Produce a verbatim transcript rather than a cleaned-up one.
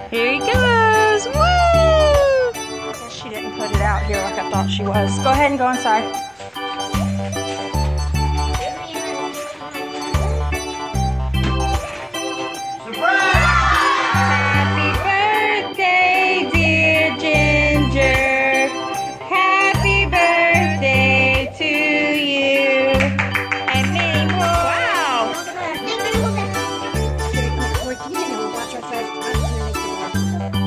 Here he goes. Woo! I guess she didn't put it out here like I thought she was. Go ahead and go inside. Happy birthday, dear Ginger. Happy birthday to you. And many more. Wow. Watch our first.